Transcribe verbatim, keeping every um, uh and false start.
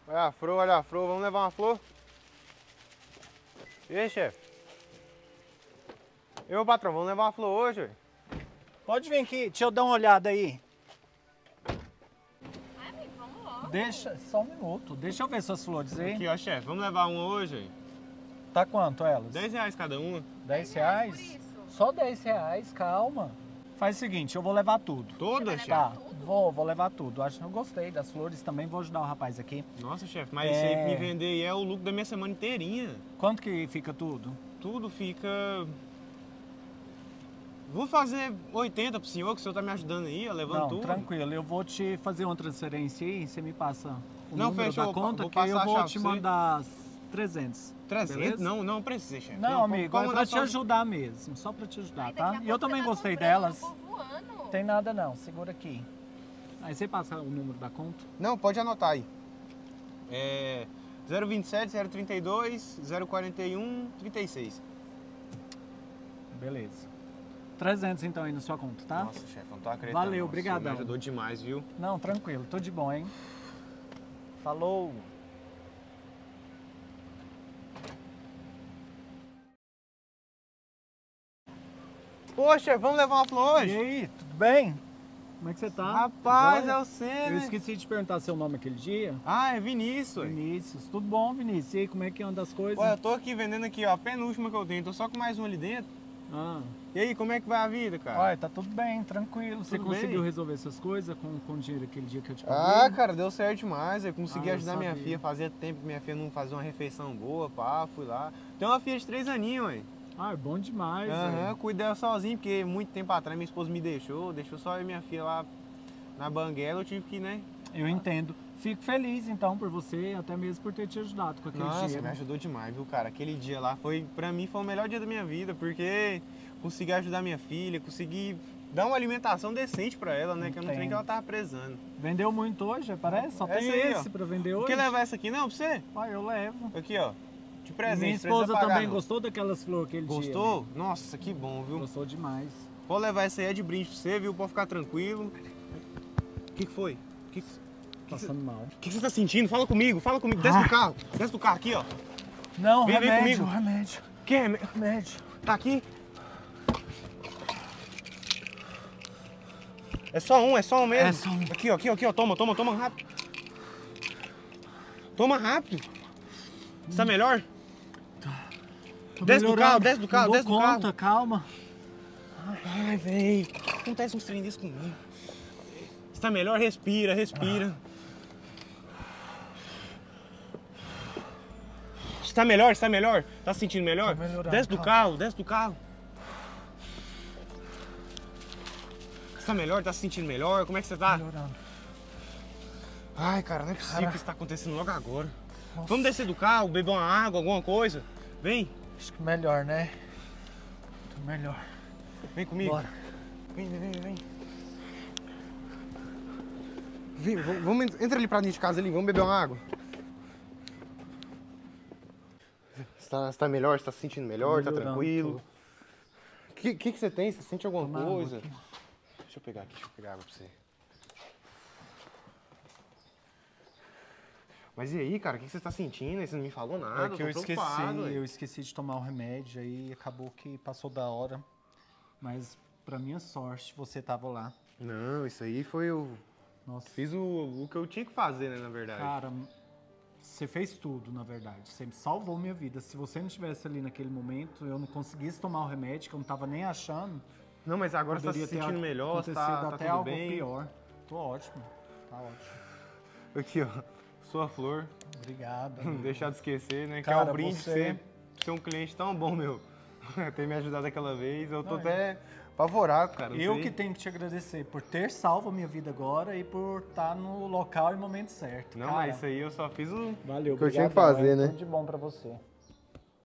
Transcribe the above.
Olha a flor, olha a flor. Vamos levar uma flor? E aí, chefe? E ô, patrão, vamos levar uma flor hoje, ué? Pode vir aqui, deixa eu dar uma olhada aí. Ai, amigo, vamos logo. Deixa, só um minuto, deixa eu ver suas flores aí. Aqui, ó, chefe. Vamos levar uma hoje, ué? Tá quanto elas? dez reais cada uma. dez reais reais? por isso? Só dez reais, calma. Faz o seguinte, eu vou levar tudo. Todas, Você chefe? vai Tá, levar tudo? vou, vou levar tudo. Acho que eu gostei das flores também, vou ajudar o rapaz aqui. Nossa, chefe, mas É. você me vender aí é o lucro da minha semana inteirinha. Quanto que fica tudo? Tudo fica... Vou fazer oitenta pro senhor, que o senhor tá me ajudando aí, ó, levando Não, tudo. tranquilo, eu vou te fazer uma transferência aí, você me passa o Não, número fechou, da conta vou que eu passar a vou chave te pra você. mandar trezentos. trezentos? beleza? Não, não precisa, chefe. Não, amigo, pode é mandar pra te só- ajudar mesmo, só pra te ajudar, Ai, tá? daqui a E eu pouco também você tá gostei comprando, delas. eu vou voando. Tem nada não, segura aqui. Aí você passa o número da conta? Não, pode anotar aí. É zero vinte e sete, zero trinta e dois, zero quarenta e um, trinta e seis. Beleza. trezentos então aí na sua conta, tá? Nossa, chefe, não tô acreditando. Valeu, não. O senhor brigadão. me ajudou demais, viu? Não, tranquilo, tô de bom, hein? Falou! Poxa, vamos levar uma flor E hoje? aí, tudo bem? Como é que você tá? Rapaz, Joia? é você, Eu né? esqueci de te perguntar seu nome aquele dia. Ah, é Vinícius. ué. Vinícius, tudo bom, Vinícius? E aí, como é que anda as coisas? Olha, eu tô aqui vendendo aqui, ó, a penúltima que eu tenho. Tô só com mais uma ali dentro. Ah, E aí, como é que vai a vida, cara? olha, tá tudo bem, tranquilo. Você Tudo conseguiu bem? resolver essas coisas com, com o dinheiro aquele dia que eu te paguei? Ah, cara, deu certo demais. Eu consegui Ah, eu ajudar minha sabia. filha. Fazia tempo que minha filha não fazia uma refeição boa, pá, fui lá. Tem uma filha de três aninhos, ué. Ah, é bom demais, Aham, velho. cuidei dela sozinho, porque muito tempo atrás minha esposa me deixou, deixou só eu e minha filha lá na banguela, eu tive que, né? Eu entendo. Fico feliz, então, por você, até mesmo por ter te ajudado com aquele Nossa, dinheiro. me ajudou demais, viu, cara? Aquele dia lá foi, pra mim, foi o melhor dia da minha vida, porque consegui ajudar minha filha, consegui dar uma alimentação decente pra ela, né? Que eu não trem que ela tava precisando. Vendeu muito hoje, parece? Só Essa tem aí, esse ó. pra vender hoje? Quer levar essa aqui não pra você? Ah, eu levo. Aqui, ó. De presente, Minha precisa esposa pagar, também não. gostou daquelas flores aquele dia. Gostou? né? Nossa, que bom, viu? Gostou demais. Pode levar essa aí é de brinde pra você, viu? Pode ficar tranquilo. O que, que foi? O que, que, Passando mal. que, que você tá sentindo? Fala comigo, fala comigo. Desce do carro. Desce do carro aqui, ó. Não, Vem, vem remédio, comigo. remédio, Que remédio? remédio. Tá aqui? É só um, é só um mesmo. É só um. Aqui, ó, aqui, ó, aqui, ó. Toma, toma, toma rápido. Toma rápido. Você tá melhor? Tô Desce do melhorando. carro, desce do carro, Não dou desce do carro. conta, calma. Ai, véi. Acontece uns trem desse comigo. Você tá melhor? Respira, respira. Você tá melhor? Você tá melhor? Tá se sentindo melhor? Tô melhorando, Desce do calma. carro, desce do carro. Você tá melhor? Tá se sentindo melhor? Como é que você tá? Melhorando. Ai, cara, não é possível Cara. que isso tá acontecendo logo agora. Nossa. Vamos descer do carro, beber uma água, alguma coisa? Vem, Acho que melhor, né? Tô melhor. vem comigo. Bora. Vem, vem, vem, vem. Vem, v- vamos, en- entra ali pra dentro de casa ali, vamos beber uma água. Você tá, você tá melhor? Você tá se sentindo melhor? Tá Melhorando, tranquilo? O que, que, que você tem? Você sente alguma Toma água coisa? aqui. Deixa eu pegar aqui, deixa eu pegar água pra você. Mas e aí, cara, o que que você tá sentindo? Você não me falou nada, É que eu tô esqueci, preocupado, ué. eu esqueci de tomar o remédio, aí acabou que passou da hora. Mas, pra minha sorte, você tava lá. Não, isso aí foi o... Nossa, Fiz o, o que eu tinha que fazer, né, na verdade. cara, você fez tudo, na verdade. Você salvou minha vida. Se você não estivesse ali naquele momento, eu não conseguisse tomar o remédio, que eu não tava nem achando. Não, mas agora você tá se Poderia ter sentindo melhor, você acontecido tá, tá até tudo algo bem. pior. Tô ótimo, tá ótimo. Aqui, ó, sua flor. Obrigado. Não amigo. deixar de esquecer, né? Que Cara, é um brinde você- pra você ser um cliente tão bom, meu. Ter me ajudado aquela vez. Eu tô Não, até apavorado, cara. não Eu sei. que tenho que te agradecer por ter salvo a minha vida agora e por estar no local e momento certo. Não, cara. mas isso aí eu só fiz o... Valeu, que eu tinha que obrigadão, fazer, hein? né? Tudo de bom pra você.